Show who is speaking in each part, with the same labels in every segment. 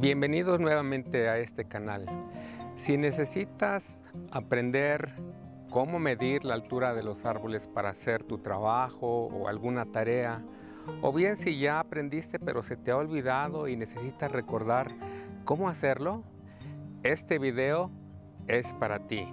Speaker 1: Bienvenidos nuevamente a este canal. Si necesitas aprender cómo medir la altura de los árboles para hacer tu trabajo o alguna tarea, o bien si ya aprendiste pero se te ha olvidado y necesitas recordar cómo hacerlo, este video es para ti.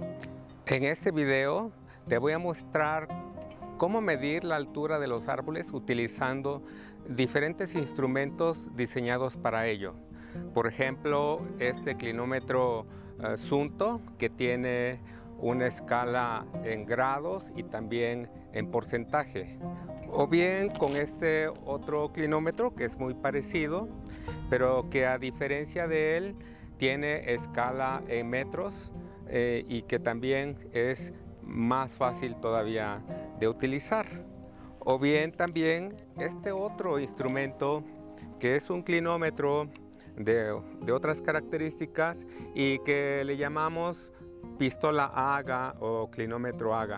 Speaker 1: En este video te voy a mostrar cómo medir la altura de los árboles utilizando diferentes instrumentos diseñados para ello. Por ejemplo, este clinómetro Suunto, que tiene una escala en grados y también en porcentaje. O bien con este otro clinómetro que es muy parecido, pero que a diferencia de él tiene escala en metros y que también es más fácil todavía de utilizar. O bien también este otro instrumento que es un clinómetro de otras características y que le llamamos pistola Aga o clinómetro Aga.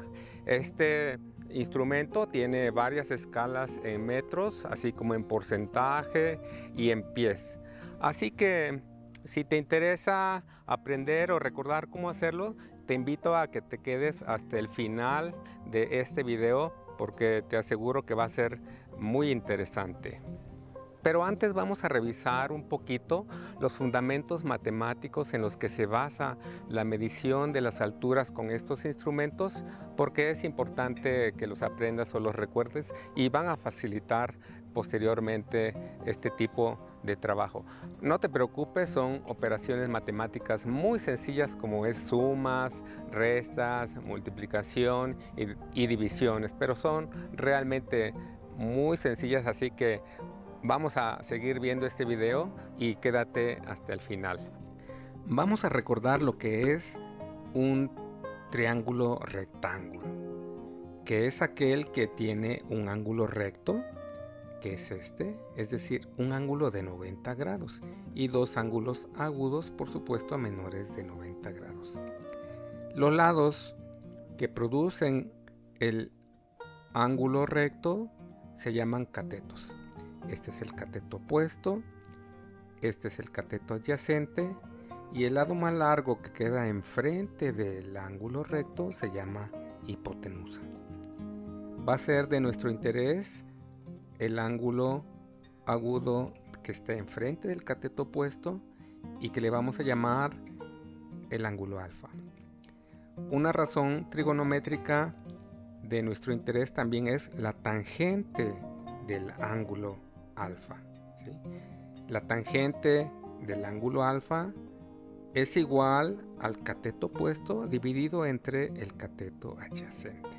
Speaker 1: Este instrumento tiene varias escalas en metros, así como en porcentaje y en pies. Así que si te interesa aprender o recordar cómo hacerlo, te invito a que te quedes hasta el final de este video porque te aseguro que va a ser muy interesante. Pero antes vamos a revisar un poquito los fundamentos matemáticos en los que se basa la medición de las alturas con estos instrumentos, porque es importante que los aprendas o los recuerdes y van a facilitar posteriormente este tipo de trabajo. No te preocupes, son operaciones matemáticas muy sencillas como es sumas, restas, multiplicación y divisiones, pero son realmente muy sencillas, así que vamos a seguir viendo este video y quédate hasta el final. Vamos a recordar lo que es un triángulo rectángulo, que es aquel que tiene un ángulo recto, que es este, es decir, un ángulo de 90 grados y dos ángulos agudos, por supuesto, a menores de 90 grados. Los lados que producen el ángulo recto se llaman catetos. Este es el cateto opuesto, este es el cateto adyacente y el lado más largo que queda enfrente del ángulo recto se llama hipotenusa. Va a ser de nuestro interés el ángulo agudo que está enfrente del cateto opuesto y que le vamos a llamar el ángulo alfa. Una razón trigonométrica de nuestro interés también es la tangente del ángulo alfa, ¿sí? La tangente del ángulo alfa es igual al cateto opuesto dividido entre el cateto adyacente.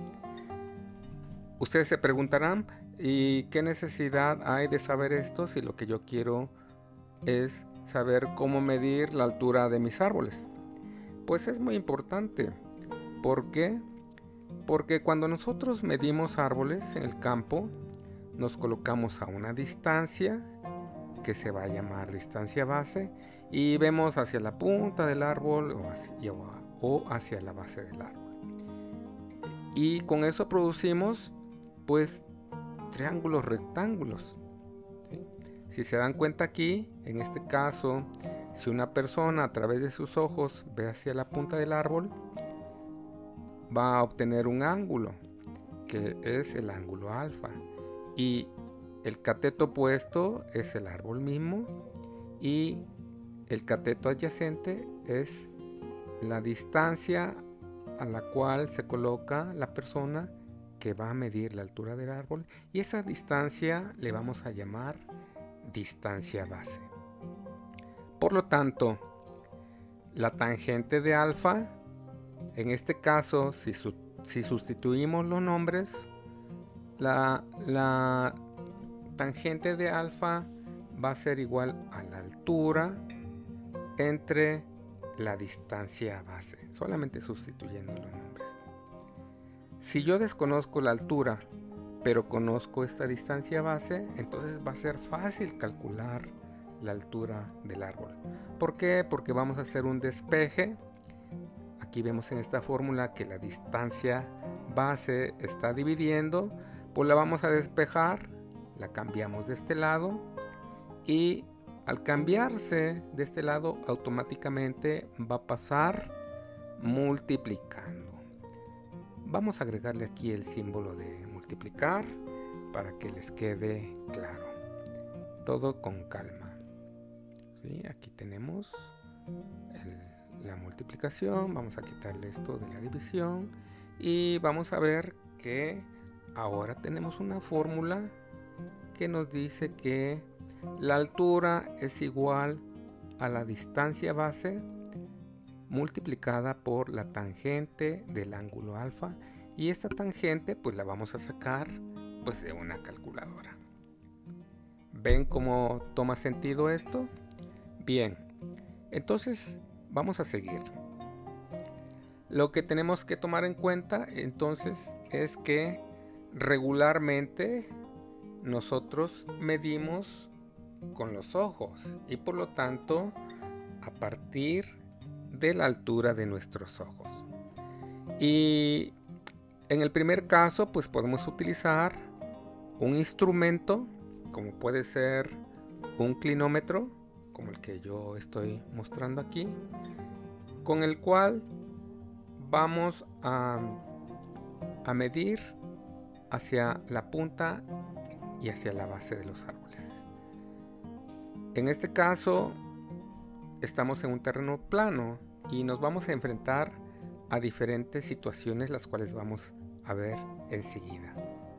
Speaker 1: Ustedes se preguntarán, ¿y qué necesidad hay de saber esto si lo que yo quiero es saber cómo medir la altura de mis árboles? Pues es muy importante. ¿Por qué? Porque cuando nosotros medimos árboles en el campo, nos colocamos a una distancia que se va a llamar distancia base y vemos hacia la punta del árbol o hacia la base del árbol. Y con eso producimos pues triángulos rectángulos, ¿sí? Si se dan cuenta aquí, en este caso, si una persona a través de sus ojos ve hacia la punta del árbol, va a obtener un ángulo que es el ángulo alfa y el cateto opuesto es el árbol mismo y el cateto adyacente es la distancia a la cual se coloca la persona que va a medir la altura del árbol y esa distancia le vamos a llamar distancia base. Por lo tanto, la tangente de alfa, en este caso, si sustituimos los nombres, la tangente de alfa va a ser igual a la altura entre la distancia base, solamente sustituyendo los nombres. Si yo desconozco la altura, pero conozco esta distancia base, entonces va a ser fácil calcular la altura del árbol. ¿Por qué? Porque vamos a hacer un despeje. Aquí vemos en esta fórmula que la distancia base está dividiendo, pues la vamos a despejar, la cambiamos de este lado y Al cambiarse de este lado, automáticamente va a pasar multiplicando. Vamos a agregarle aquí el símbolo de multiplicar para que les quede claro. Todo con calma. ¿Sí? Aquí tenemos la multiplicación. Vamos a quitarle esto de la división. Y vamos a ver que ahora tenemos una fórmula que nos dice que la altura es igual a la distancia base multiplicada por la tangente del ángulo alfa, y esta tangente pues la vamos a sacar pues de una calculadora. ¿Ven cómo toma sentido esto? Bien, entonces vamos a seguir. Lo que tenemos que tomar en cuenta entonces es que regularmente nosotros medimos con los ojos y por lo tanto a partir de la altura de nuestros ojos. Y en el primer caso pues podemos utilizar un instrumento como puede ser un clinómetro, como el que yo estoy mostrando aquí, con el cual vamos a medir hacia la punta y hacia la base de los árboles. En este caso estamos en un terreno plano y nos vamos a enfrentar a diferentes situaciones, las cuales vamos a ver enseguida.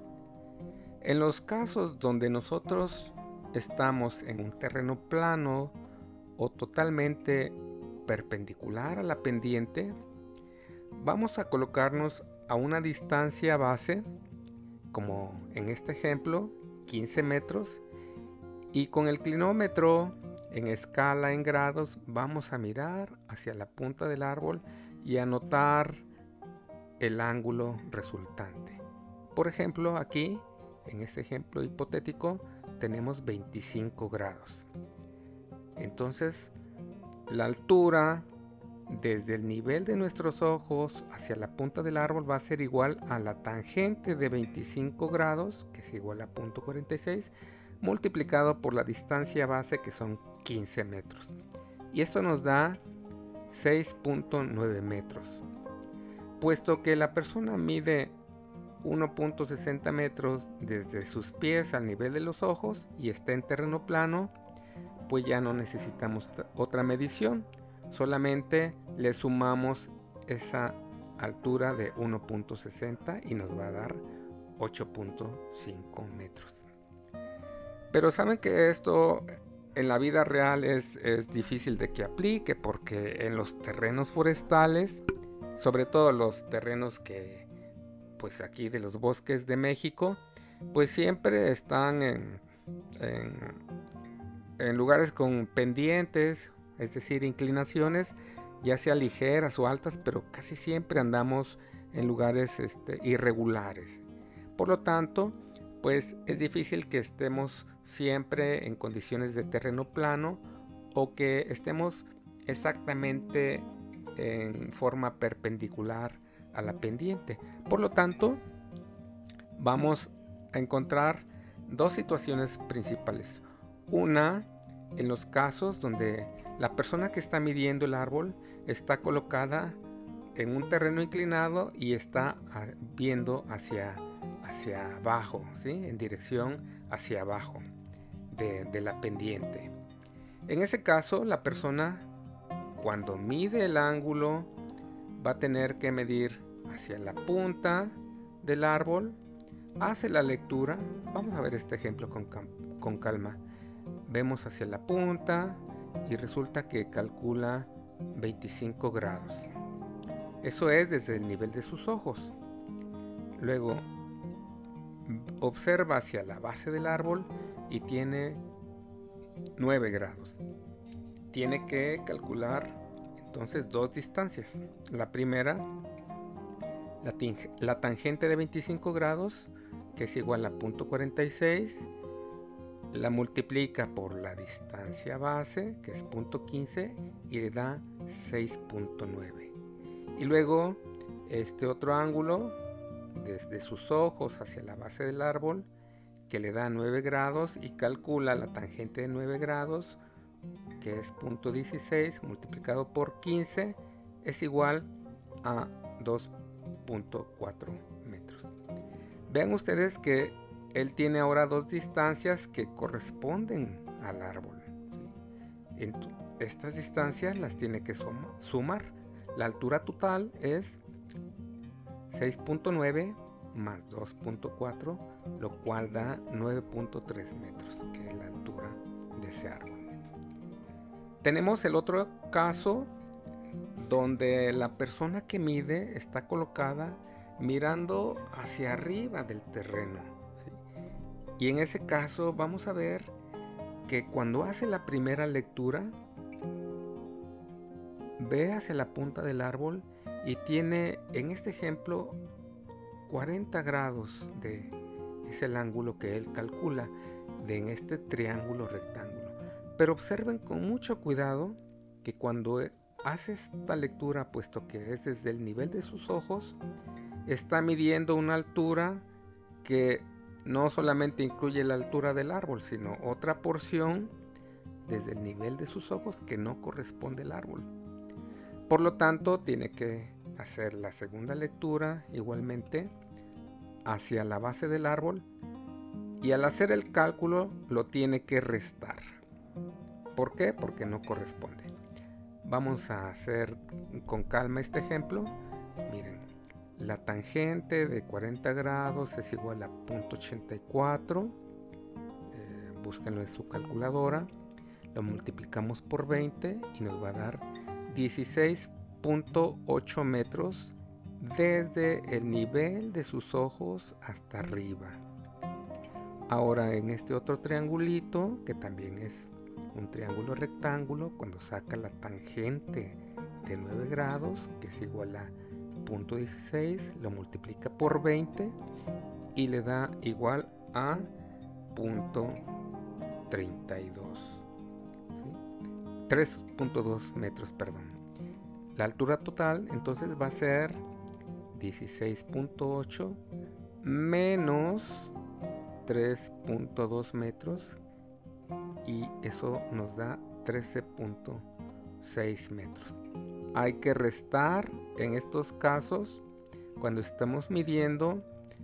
Speaker 1: En los casos donde nosotros estamos en un terreno plano o totalmente perpendicular a la pendiente, vamos a colocarnos a una distancia base, como en este ejemplo, 15 metros, y con el clinómetro en escala en grados vamos a mirar hacia la punta del árbol y anotar el ángulo resultante. Por ejemplo, aquí, en este ejemplo hipotético, tenemos 25 grados. Entonces, la altura desde el nivel de nuestros ojos hacia la punta del árbol va a ser igual a la tangente de 25 grados, que es igual a 0.46, multiplicado por la distancia base, que son 15 metros. Y esto nos da 6.9 metros. Puesto que la persona mide 1.60 metros desde sus pies al nivel de los ojos y está en terreno plano, pues ya no necesitamos otra medición. Solamente le sumamos esa altura de 1.60 y nos va a dar 8.5 metros. Pero saben que esto en la vida real es difícil de que aplique, porque en los terrenos forestales, sobre todo los terrenos que pues aquí de los bosques de México, pues siempre están en lugares con pendientes, es decir, inclinaciones, ya sea ligeras o altas, pero casi siempre andamos en lugares irregulares. Por lo tanto, pues es difícil que estemos siempre en condiciones de terreno plano o que estemos exactamente en forma perpendicular a la pendiente. Por lo tanto, vamos a encontrar dos situaciones principales. Una, en los casos donde la persona que está midiendo el árbol está colocada en un terreno inclinado y está viendo hacia abajo, ¿sí? En dirección hacia abajo de la pendiente. En ese caso, la persona, cuando mide el ángulo, va a tener que medir hacia la punta del árbol, hace la lectura. Vamos a ver este ejemplo con calma. Vemos hacia la punta y resulta que calcula 25 grados. Eso es desde el nivel de sus ojos. Luego observa hacia la base del árbol y tiene 9 grados. Tiene que calcular entonces dos distancias. La primera, la tangente de 25 grados, que es igual a 0.46, la multiplica por la distancia base, que es 0.15, y le da 6.9. Y luego este otro ángulo desde sus ojos hacia la base del árbol, que le da 9 grados, y calcula la tangente de 9 grados que es 0.16 multiplicado por 15 es igual a 2.4 metros. Vean ustedes que él tiene ahora dos distancias que corresponden al árbol. Estas distancias las tiene que sumar. La altura total es 6.9 más 2.4, lo cual da 9.3 metros, que es la altura de ese árbol. Tenemos el otro caso donde la persona que mide está colocada mirando hacia arriba del terreno, ¿sí? Y en ese caso vamos a ver que cuando hace la primera lectura ve hacia la punta del árbol y tiene, en este ejemplo, 40 grados es el ángulo que él calcula en este triángulo rectángulo. Pero observen con mucho cuidado que cuando hace esta lectura, puesto que es desde el nivel de sus ojos, está midiendo una altura que no solamente incluye la altura del árbol, sino otra porción desde el nivel de sus ojos que no corresponde al árbol. Por lo tanto, tiene que hacer la segunda lectura igualmente hacia la base del árbol, y al hacer el cálculo lo tiene que restar. ¿Por qué? Porque no corresponde. Vamos a hacer con calma este ejemplo. Miren, la tangente de 40 grados es igual a 0.84. Búsquenlo en su calculadora. Lo multiplicamos por 20 y nos va a dar 16.8 metros desde el nivel de sus ojos hasta arriba. Ahora en este otro triangulito, que también es un triángulo rectángulo, cuando saca la tangente de 9 grados, que es igual a 0.16, lo multiplica por 20 y le da igual a 0.32, ¿sí? 3.2 metros, perdón. La altura total entonces va a ser 16.8 menos 3.2 metros, y eso nos da 13.6 metros. Hay que restar en estos casos cuando estamos midiendo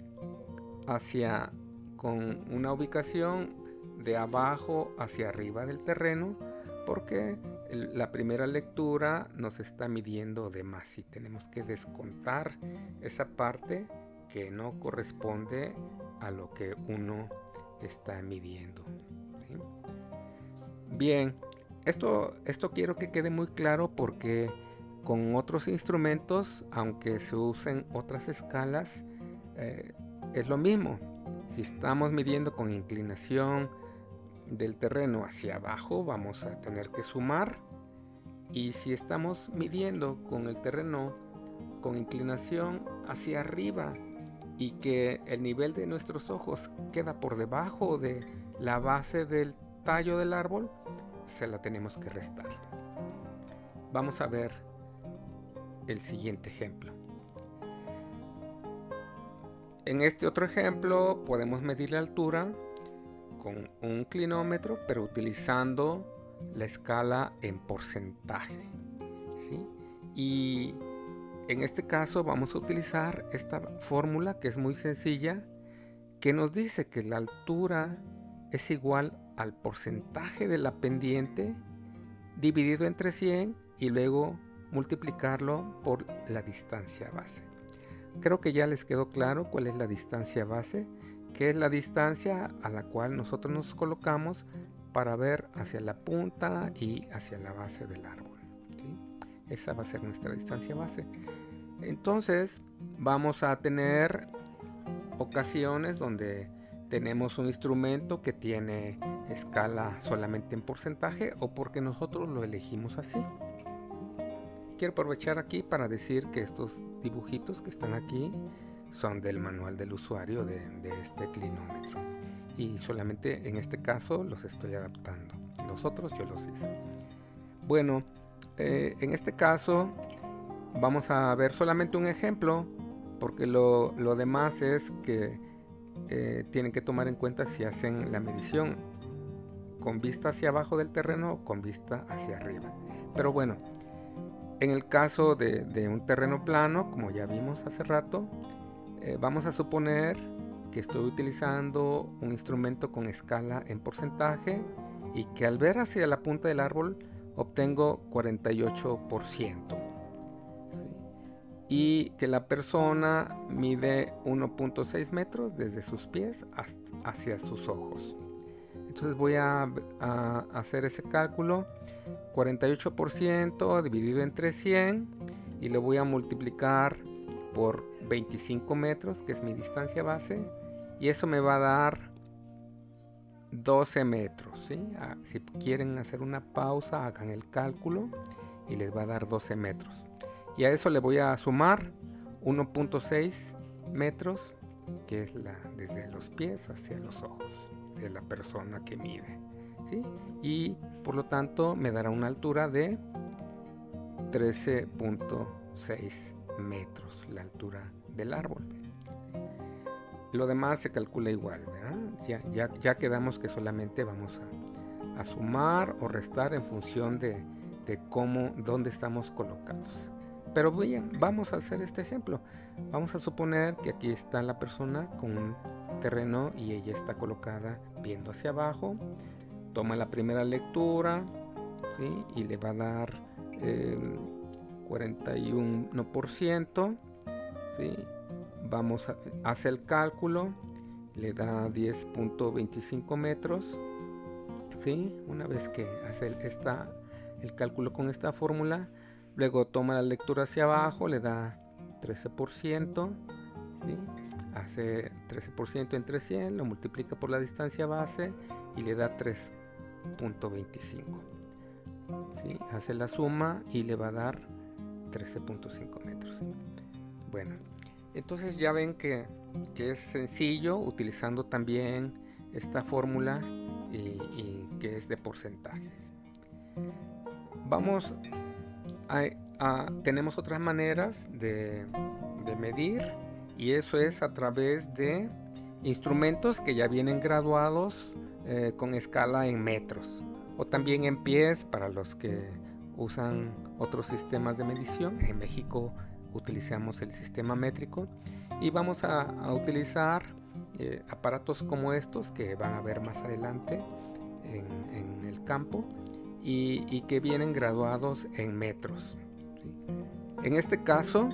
Speaker 1: con una ubicación de abajo hacia arriba del terreno, porque la primera lectura nos está midiendo de más y tenemos que descontar esa parte que no corresponde a lo que uno está midiendo, ¿sí? Bien, esto quiero que quede muy claro, porque con otros instrumentos, aunque se usen otras escalas, es lo mismo. Si estamos midiendo con inclinación del terreno hacia abajo, vamos a tener que sumar, y si estamos midiendo con el terreno con inclinación hacia arriba y que el nivel de nuestros ojos queda por debajo de la base del tallo del árbol, se la tenemos que restar. Vamos a ver el siguiente ejemplo. En este otro ejemplo podemos medir la altura con un clinómetro, pero utilizando la escala en porcentaje, ¿sí? Y en este caso vamos a utilizar esta fórmula, que es muy sencilla, que nos dice que la altura es igual al porcentaje de la pendiente dividido entre 100 y luego multiplicarlo por la distancia base. Creo que ya les quedó claro cuál es la distancia base, que es la distancia a la cual nosotros nos colocamos para ver hacia la punta y hacia la base del árbol, ¿sí? Esa va a ser nuestra distancia base. Entonces vamos a tener ocasiones donde tenemos un instrumento que tiene escala solamente en porcentaje, o porque nosotros lo elegimos así. Quiero aprovechar aquí para decir que estos dibujitos que están aquí son del manual del usuario de este clinómetro, y solamente en este caso los estoy adaptando. Los otros yo los hice. Bueno, en este caso vamos a ver solamente un ejemplo, porque lo demás es que tienen que tomar en cuenta si hacen la medición con vista hacia abajo del terreno o con vista hacia arriba. Pero bueno, en el caso de un terreno plano, como ya vimos hace rato, vamos a suponer que estoy utilizando un instrumento con escala en porcentaje y que al ver hacia la punta del árbol obtengo 48%. Y que la persona mide 1.6 metros desde sus pies hacia sus ojos. Entonces voy a hacer ese cálculo, 48% dividido entre 100, y lo voy a multiplicar por 25 metros, que es mi distancia base, y eso me va a dar 12 metros, ¿sí? Si quieren hacer una pausa, hagan el cálculo y les va a dar 12 metros. Y a eso le voy a sumar 1.6 metros, que es desde los pies hacia los ojos de la persona que mide, ¿sí? Y por lo tanto me dará una altura de 13.6 metros, la altura del árbol. Lo demás se calcula igual, ¿verdad? Ya quedamos que solamente vamos a sumar o restar en función de dónde estamos colocados. Pero bien, vamos a hacer este ejemplo. Vamos a suponer que aquí está la persona con un terreno y ella está colocada viendo hacia abajo. Toma la primera lectura, ¿sí? Y le va a dar 41%, ¿sí? Hace el cálculo, le da 10.25 metros, ¿sí? Una vez que hace el cálculo con esta fórmula, luego toma la lectura hacia abajo, le da 13%, ¿sí? Hace 13% entre 100, lo multiplica por la distancia base y le da 3.25. ¿Sí? Hace la suma y le va a dar 13.5 metros. ¿Sí? Bueno, entonces ya ven que es sencillo utilizando también esta fórmula y que es de porcentajes. Tenemos otras maneras de medir, y eso es a través de instrumentos que ya vienen graduados con escala en metros, o también en pies para los que usan otros sistemas de medición. En México utilizamos el sistema métrico y vamos a utilizar aparatos como estos que van a ver más adelante en el campo y que vienen graduados en metros, ¿sí? En este caso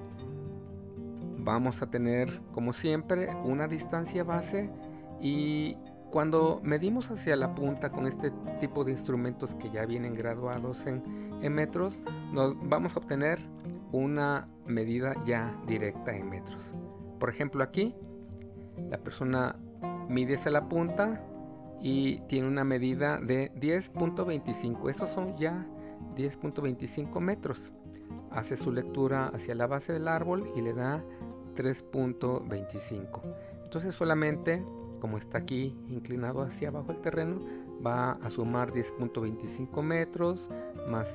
Speaker 1: vamos a tener, como siempre, una distancia base, y cuando medimos hacia la punta con este tipo de instrumentos que ya vienen graduados en metros, vamos a obtener una medida ya directa en metros. Por ejemplo, aquí la persona mide hacia la punta y tiene una medida de 10.25. Esos son ya 10.25 metros. Hace su lectura hacia la base del árbol y le da 3.25. Entonces solamente, como está aquí inclinado hacia abajo el terreno, va a sumar 10.25 metros más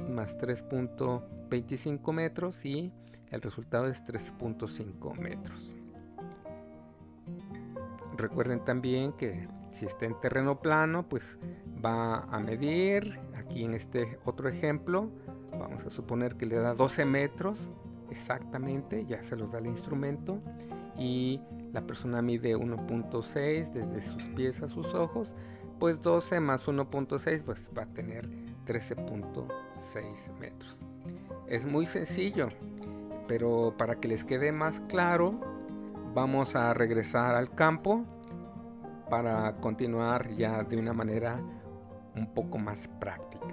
Speaker 1: 3.25 metros y el resultado es 3.5 metros. Recuerden también que si está en terreno plano, pues va a medir. Aquí en este otro ejemplo vamos a suponer que le da 12 metros exactamente, ya se los da el instrumento, y la persona mide 1.6 desde sus pies a sus ojos, pues 12 más 1.6 pues va a tener 13.6 metros. Es muy sencillo, pero para que les quede más claro, vamos a regresar al campo para continuar ya de una manera un poco más práctica.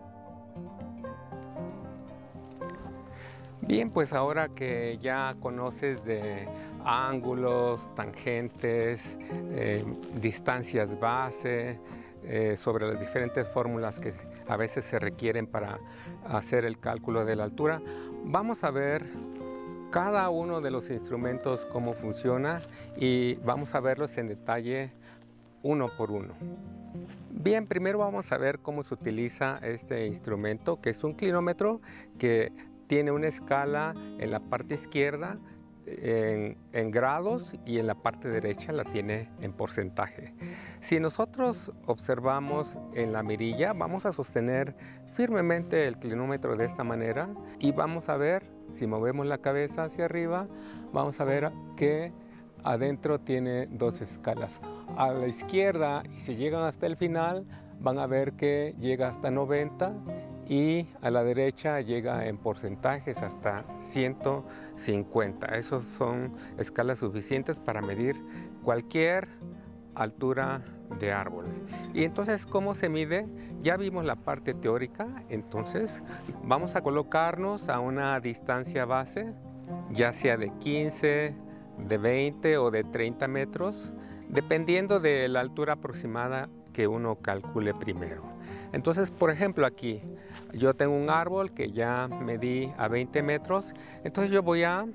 Speaker 1: Bien, pues ahora que ya conoces de ángulos, tangentes, distancias base, sobre las diferentes fórmulas que a veces se requieren para hacer el cálculo de la altura, vamos a ver cada uno de los instrumentos cómo funciona y vamos a verlos en detalle uno por uno. Bien, primero vamos a ver cómo se utiliza este instrumento, que es un clinómetro que tiene una escala en la parte izquierda en grados y en la parte derecha la tiene en porcentaje. Si nosotros observamos en la mirilla, vamos a sostener firmemente el clinómetro de esta manera y vamos a ver, si movemos la cabeza hacia arriba, vamos a ver que adentro tiene dos escalas. A la izquierda, y si llegan hasta el final, van a ver que llega hasta 90 y a la derecha llega en porcentajes hasta 150. Esas son escalas suficientes para medir cualquier altura de árbol. Y entonces, ¿cómo se mide? Ya vimos la parte teórica, entonces vamos a colocarnos a una distancia base, ya sea de 15, de 20 o de 30 metros, dependiendo de la altura aproximada que uno calcule primero. Entonces, por ejemplo, aquí yo tengo un árbol que ya medí a 20 metros, entonces yo voy a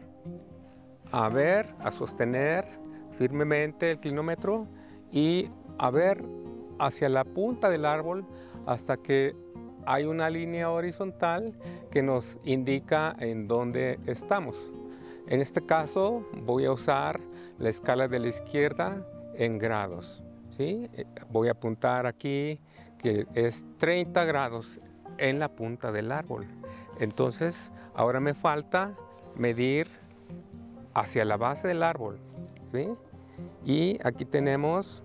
Speaker 1: sostener firmemente el clinómetro y a ver hacia la punta del árbol hasta que hay una línea horizontal que nos indica en dónde estamos. En este caso voy a usar la escala de la izquierda en grados, ¿sí? Voy a apuntar aquí que es 30 grados en la punta del árbol. Entonces ahora me falta medir hacia la base del árbol, ¿sí? Y aquí tenemos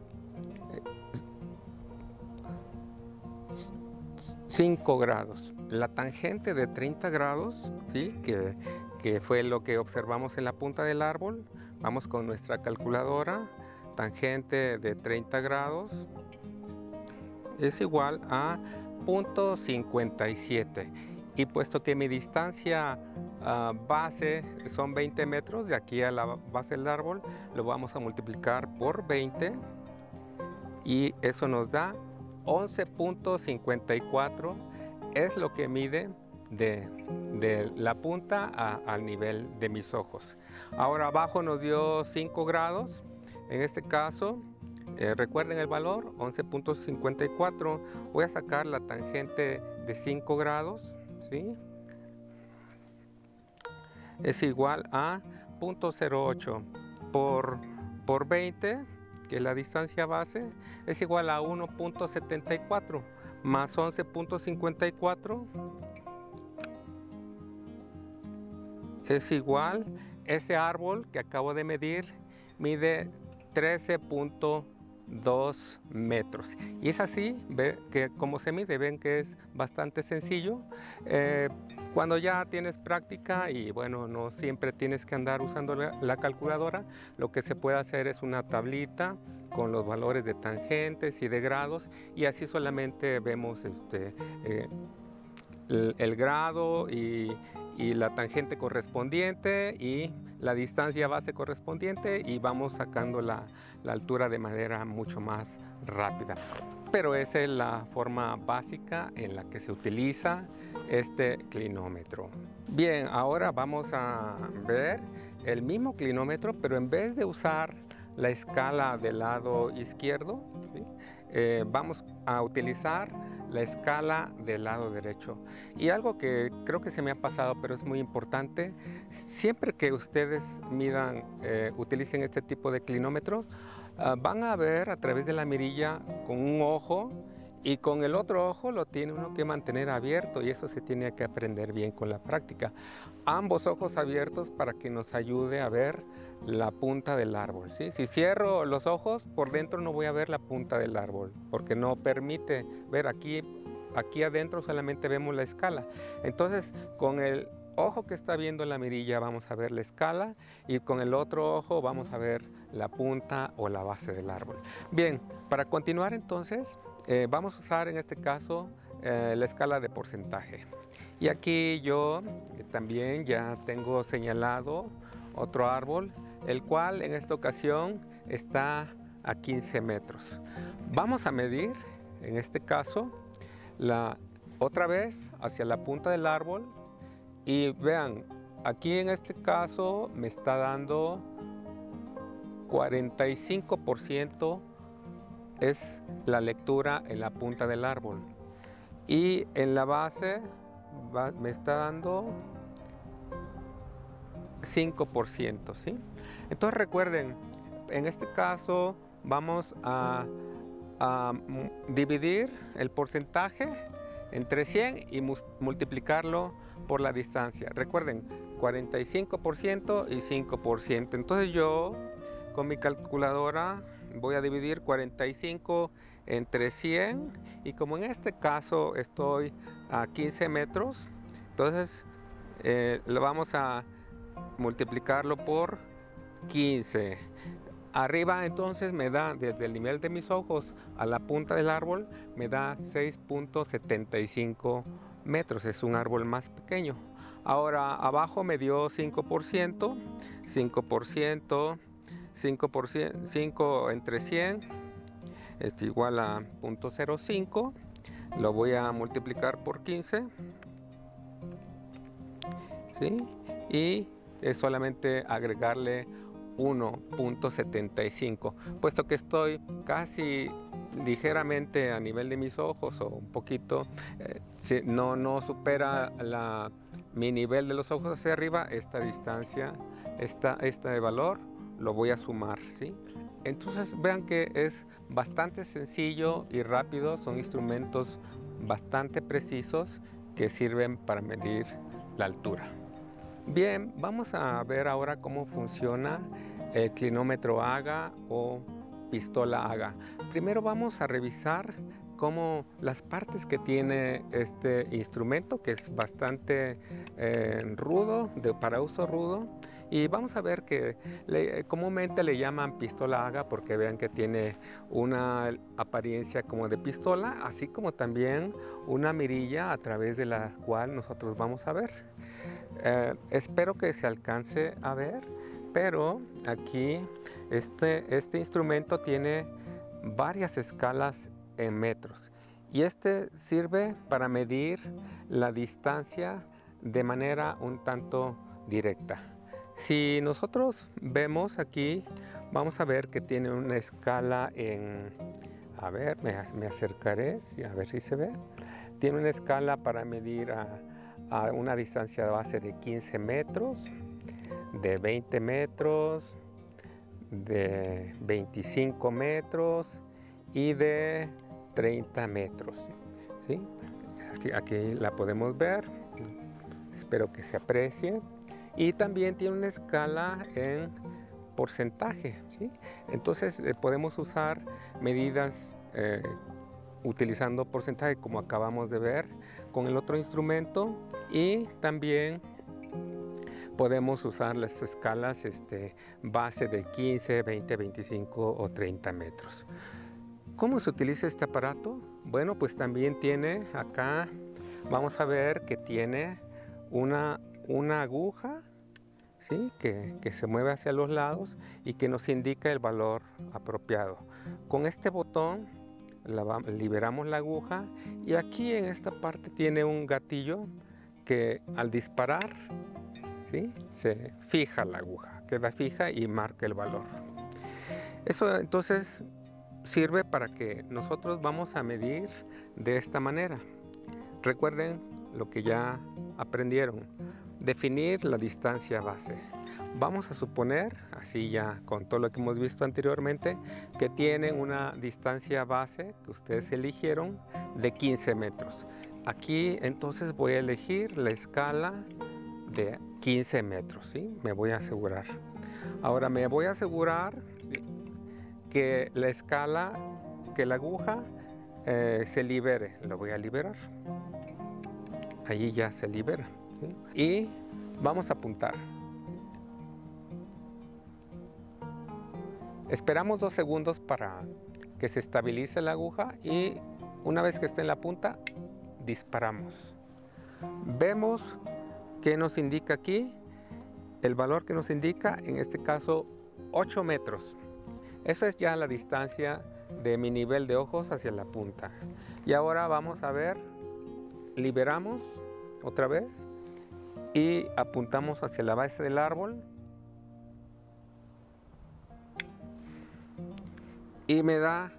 Speaker 1: 5 grados. La tangente de 30 grados, ¿sí? que fue lo que observamos en la punta del árbol. Vamos con nuestra calculadora. Tangente de 30 grados es igual a 0.57. Y puesto que mi distancia base son 20 metros, de aquí a la base del árbol, lo vamos a multiplicar por 20 y eso nos da 11.54, es lo que mide de la punta al nivel de mis ojos. Ahora abajo nos dio 5 grados, en este caso, recuerden el valor, 11.54, voy a sacar la tangente de 5 grados, ¿sí? Es igual a 0.08 por 20, que es la distancia base, es igual a 1.74 más 11.54 es igual, ese árbol que acabo de medir mide 13.2 metros. Y es así, ve que como se mide, ven que es bastante sencillo. Cuando ya tienes práctica y bueno, no siempre tienes que andar usando la calculadora, lo que se puede hacer es una tablita con los valores de tangentes y de grados y así solamente vemos el grado y la tangente correspondiente y la distancia base correspondiente y vamos sacando la altura de manera mucho más rápida. Pero esa es la forma básica en la que se utiliza este clinómetro. Bien, ahora vamos a ver el mismo clinómetro, pero en vez de usar la escala del lado izquierdo, ¿sí? Vamos a utilizar la escala del lado derecho. Y algo que creo que se me ha pasado, pero es muy importante, siempre que ustedes midan, utilicen este tipo de clinómetros, van a ver a través de la mirilla con un ojo y con el otro ojo lo tiene uno que mantener abierto y eso se tiene que aprender bien con la práctica. Ambos ojos abiertos para que nos ayude a ver la punta del árbol, ¿sí? Si cierro los ojos, por dentro no voy a ver la punta del árbol porque no permite ver aquí adentro, solamente vemos la escala. Entonces, con el ojo que está viendo la mirilla vamos a ver la escala y con el otro ojo vamos a ver la punta o la base del árbol. Bien, para continuar entonces, vamos a usar en este caso la escala de porcentaje. Y aquí yo también ya tengo señalado otro árbol, el cual en esta ocasión está a 15 metros. Vamos a medir, en este caso, otra vez hacia la punta del árbol y vean, aquí en este caso me está dando 45% es la lectura en la punta del árbol y en la base me está dando 5%, ¿sí? Entonces recuerden, en este caso vamos a dividir el porcentaje entre 100 y multiplicarlo por la distancia. Recuerden, 45% y 5%. Entonces yo con mi calculadora voy a dividir 45 entre 100 y como en este caso estoy a 15 metros, entonces lo vamos a multiplicarlo por 15. Arriba entonces me da, desde el nivel de mis ojos a la punta del árbol, me da 6.75 metros. Es un árbol más pequeño. Ahora abajo me dio 5%, 5%, 5 entre 100 es igual a 0.05. Lo voy a multiplicar por 15. ¿Sí? Y es solamente agregarle 1.75, puesto que estoy casi ligeramente a nivel de mis ojos o un poquito, no supera mi nivel de los ojos hacia arriba, esta distancia, este valor lo voy a sumar, ¿sí? Entonces vean que es bastante sencillo y rápido, son instrumentos bastante precisos que sirven para medir la altura. Bien, vamos a ver ahora cómo funciona el clinómetro AGA o pistola AGA. Primero vamos a revisar cómo las partes que tiene este instrumento, que es bastante rudo, para uso rudo. Y vamos a ver que comúnmente le llaman pistola AGA porque vean que tiene una apariencia como de pistola, así como también una mirilla a través de la cual nosotros vamos a ver. Espero que se alcance a ver, pero aquí este instrumento tiene varias escalas en metros y este sirve para medir la distancia de manera un tanto directa. Si nosotros vemos aquí, vamos a ver que tiene una escala en, a ver, me acercaré, a ver si se ve. Tiene una escala para medir a una distancia base de 15 metros, de 20 metros, de 25 metros y de 30 metros. ¿Sí? Aquí la podemos ver, espero que se aprecie. Y también tiene una escala en porcentaje, ¿sí? Entonces podemos usar medidas utilizando porcentaje como acabamos de ver con el otro instrumento, y también podemos usar las escalas base de 15, 20, 25 o 30 metros. ¿Cómo se utiliza este aparato? Bueno, pues también tiene acá, vamos a ver que tiene una aguja, ¿sí? que se mueve hacia los lados y que nos indica el valor apropiado. Con este botón liberamos la aguja y aquí en esta parte tiene un gatillo que al disparar, ¿sí? Se fija la aguja, queda fija y marca el valor. Eso entonces sirve para que nosotros vamos a medir de esta manera. Recuerden lo que ya aprendieron, definir la distancia base. Vamos a suponer, así ya con todo lo que hemos visto anteriormente, que tienen una distancia base que ustedes eligieron de 15 metros. Aquí entonces voy a elegir la escala de 15 metros, ¿sí? Me voy a asegurar. Ahora me voy a asegurar, ¿sí?, que la escala, que la aguja se libere. La voy a liberar. Allí ya se libera, ¿sí? Y vamos a apuntar. Esperamos 2 segundos para que se estabilice la aguja y una vez que esté en la punta, disparamos. Vemos que nos indica aquí, el valor que nos indica, en este caso, 8 metros. Esa es ya la distancia de mi nivel de ojos hacia la punta. Y ahora vamos a ver, liberamos otra vez y apuntamos hacia la base del árbol. Y me da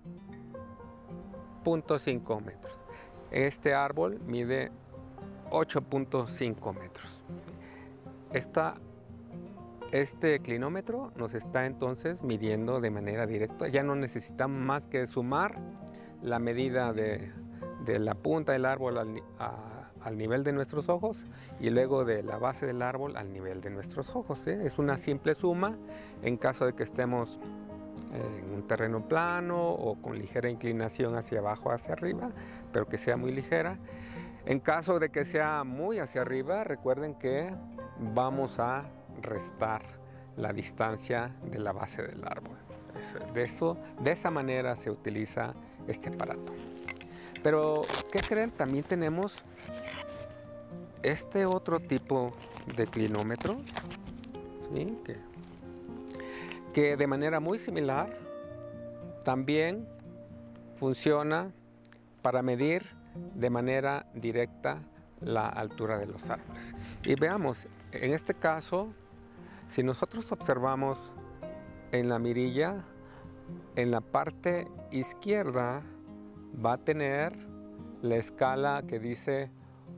Speaker 1: 0.5 metros. Este árbol mide 8.5 metros. Este clinómetro nos está entonces midiendo de manera directa. Ya no necesitamos más que sumar la medida de la punta del árbol al nivel de nuestros ojos y luego de la base del árbol al nivel de nuestros ojos, ¿eh? Es una simple suma en caso de que estemos en un terreno plano o con ligera inclinación hacia abajo o hacia arriba, pero que sea muy ligera. En caso de que sea muy hacia arriba, recuerden que vamos a restar la distancia de la base del árbol. De esa manera se utiliza este aparato. Pero, ¿qué creen? También tenemos este otro tipo de clinómetro, ¿sí? que de manera muy similar también funciona para medir de manera directa la altura de los árboles. Y veamos, en este caso, si nosotros observamos en la mirilla, en la parte izquierda va a tener la escala que dice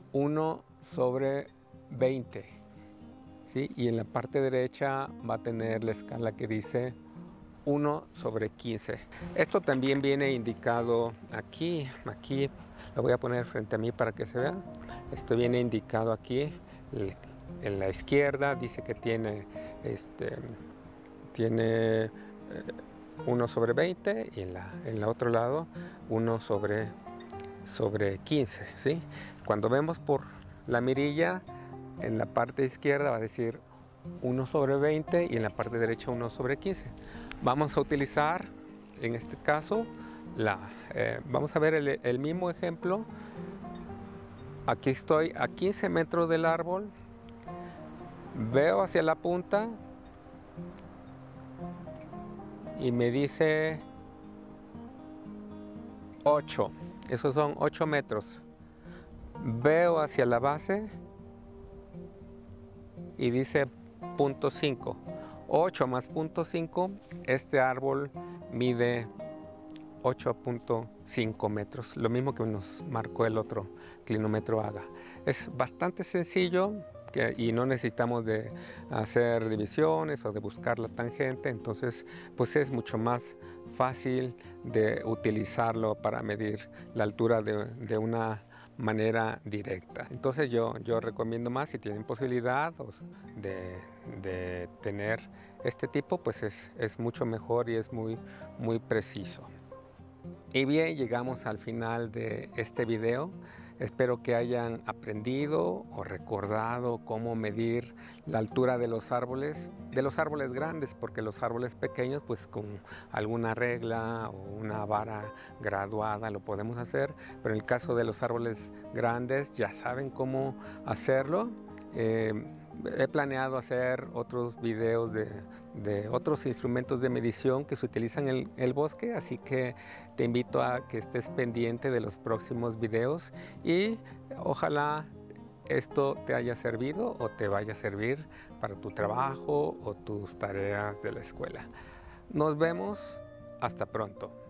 Speaker 1: 1/20, ¿sí? Y en la parte derecha va a tener la escala que dice 1/15. Esto también viene indicado aquí lo voy a poner frente a mí para que se vea. Esto viene indicado aquí, en la izquierda dice que tiene 1/20 y en el otro lado 1/15, ¿sí? Cuando vemos por la mirilla, en la parte izquierda va a decir 1/20 y en la parte derecha 1/15. Vamos a utilizar, en este caso, vamos a ver el mismo ejemplo. Aquí estoy a 15 metros del árbol, veo hacia la punta y me dice 8, esos son 8 metros. Veo hacia la base y dice 0.5. 8 más 0.5, este árbol mide 8.5 metros, lo mismo que nos marcó el otro clinómetro AGA. Es bastante sencillo y no necesitamos de hacer divisiones o de buscar la tangente, entonces pues es mucho más fácil de utilizarlo para medir la altura de una manera directa. Entonces yo recomiendo más, si tienen posibilidad de tener este tipo, pues es mucho mejor y es muy preciso. Y bien, llegamos al final de este video. Espero que hayan aprendido o recordado cómo medir la altura de los árboles grandes, porque los árboles pequeños, pues con alguna regla o una vara graduada lo podemos hacer, pero en el caso de los árboles grandes ya saben cómo hacerlo. He planeado hacer otros videos de otros instrumentos de medición que se utilizan en el bosque, así que te invito a que estés pendiente de los próximos videos y ojalá esto te haya servido o te vaya a servir para tu trabajo o tus tareas de la escuela. Nos vemos, hasta pronto.